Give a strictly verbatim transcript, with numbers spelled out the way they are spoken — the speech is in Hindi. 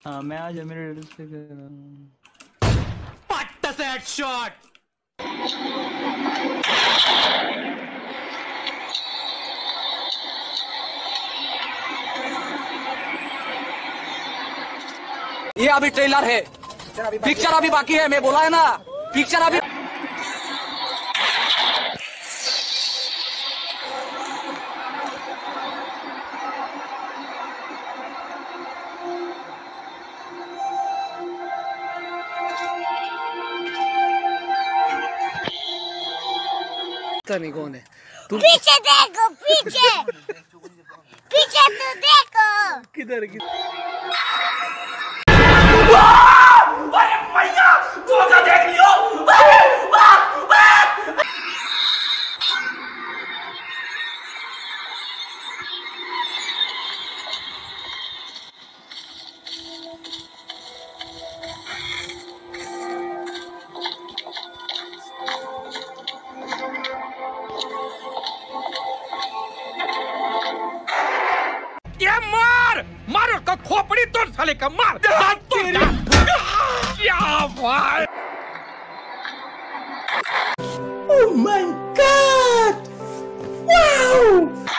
हाँ मैं आज मेरे एड्रेस पे कर रहा हूँ। पट्ट से हेडशॉट। ये अभी ट्रेलर है, पिक्चर अभी बाकी है। मैं बोला है ना, पिक्चर अभी। नहीं कौन है तुम? पीछे देखो, पीछे पीछे तो देखो। किधर किधर? अरे भैया धोखा देख लियो। ये मार मार उसका खोपड़ी तोड़ साले का, मार क्या भाई। Oh my God! Wow!